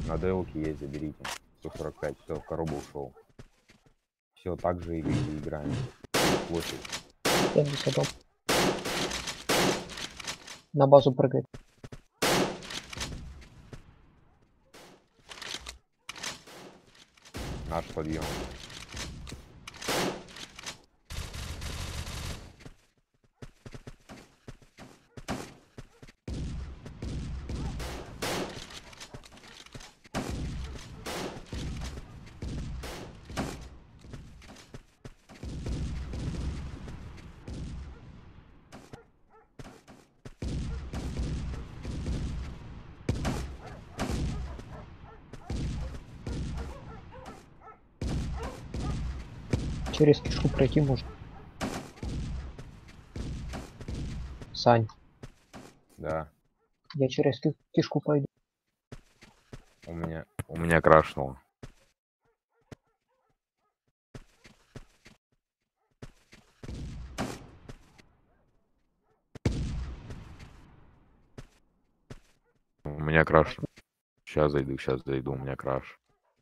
На делке есть, заберите. 145, все, в коробу ушел. Все, так же и играем. Площадь. 70 дом. На базу прыгает. Наш подъем. Через кишку пройти можно. Сань, Да. я через кишку пойду. У меня крашнуло. У меня краш. Сейчас зайду, у меня краш.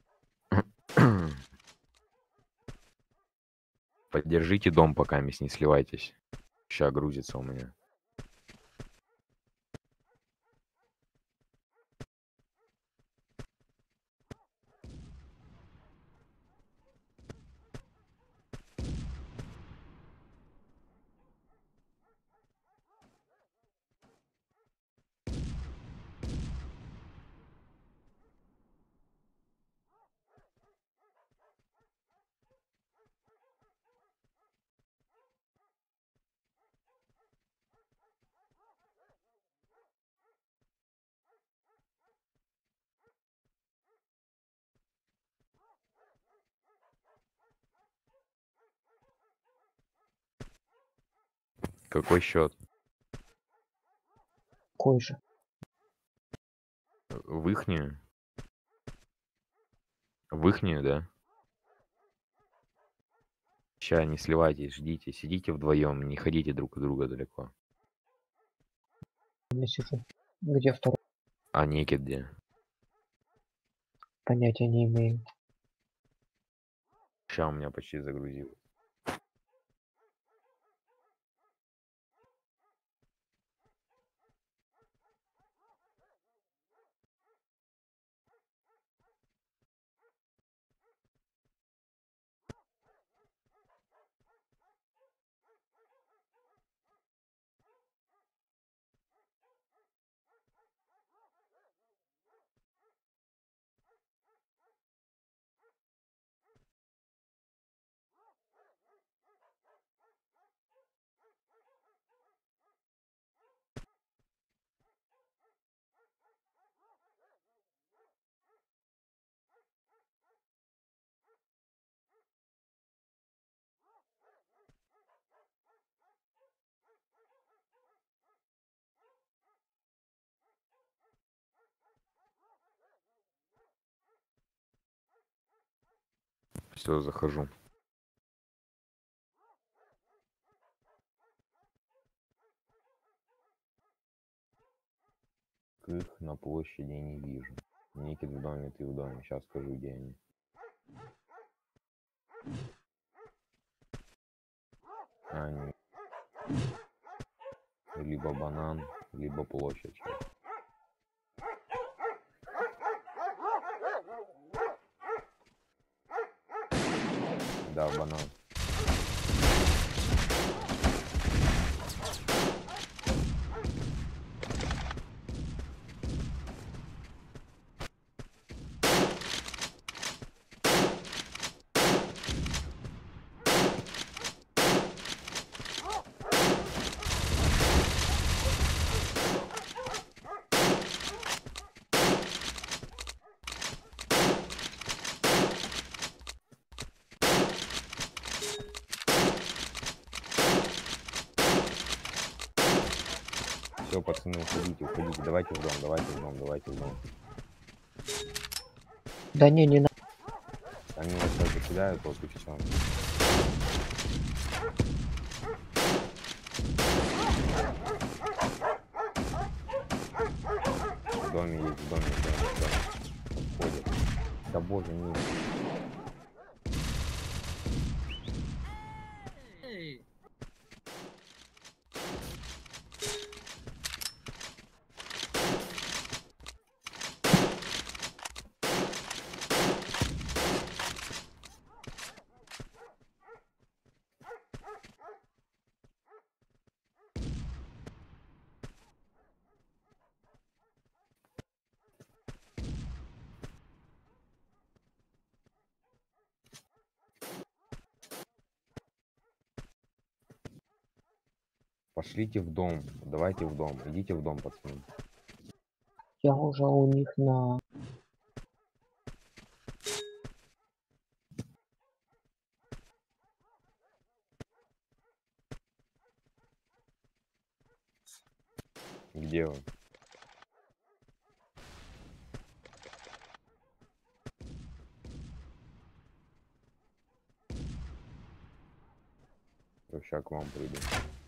Поддержите дом, пока не сливайтесь. Сейчас грузится у меня. Какой счет? Кой же. В ихнюю? В ихнюю, да? Ща, не сливайтесь, ждите. Сидите вдвоем, не ходите друг от друга далеко. Я сижу. Где второй? А Некит где? Понятия не имею. Ща у меня почти загрузилось. Все, захожу. Их на площади не вижу. Никит в доме, ты в доме. Сейчас скажу, где они. Они либо банан, либо площадь. Сейчас. Да, банан. Все, пацаны, уходите. Давайте в дом. Да не надо. Они нас сейчас закидают, вот и все. В доме есть, в доме. происходит? Да боже мой. Пошлите в дом. Давайте в дом. Идите в дом, пацаны. Я уже у них на... Где вы? Сейчас к вам приду.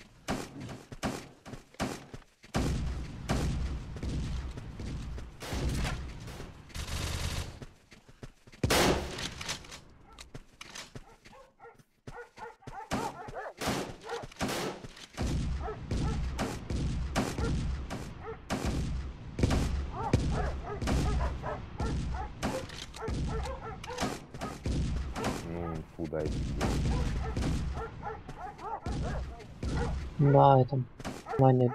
Ну, инфу дайте. На этом. На нет.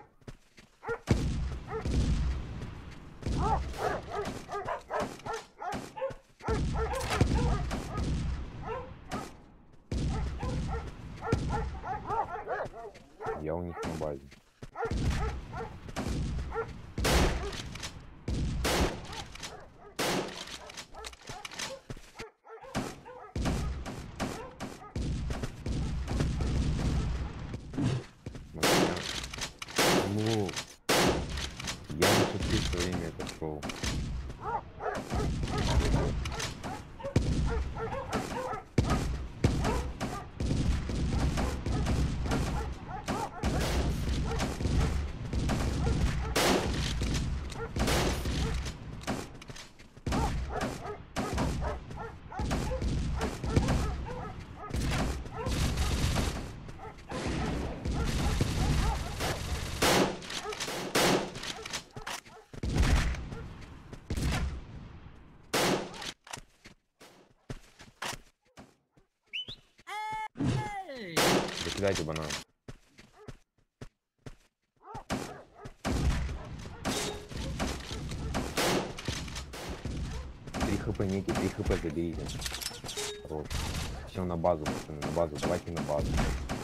Я у них на базе. Ну, я не шучу, все время это шоу. Закидайте банан. Три хп, Ники, 3 хп заберите. Хорош. Все на базу, пацаны, на базу. Давайте на базу.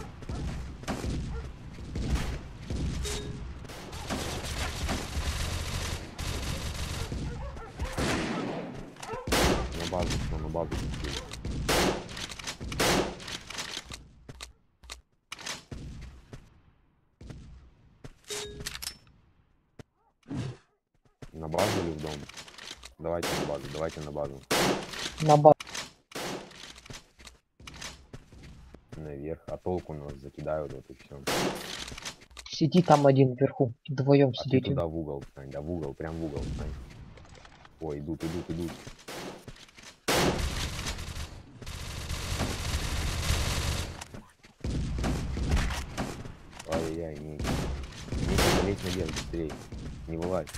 На базу, все, на базу. На базу или в дом? Давайте на базу, давайте на базу. На базу. Наверх. А толку нас закидают, вот и все. Сиди там один вверху. Вдвоем А ты сидите. туда в угол встань, да, в угол, прям в угол встань. Ой, идут. Ай-яй-яй, Ники. Ники, залезь наверх быстрее. Не вылазь.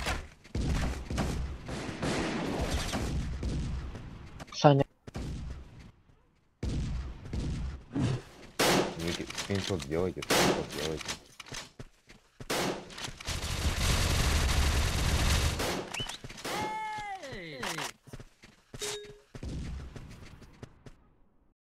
Саня. Ники, скриншот сделайте,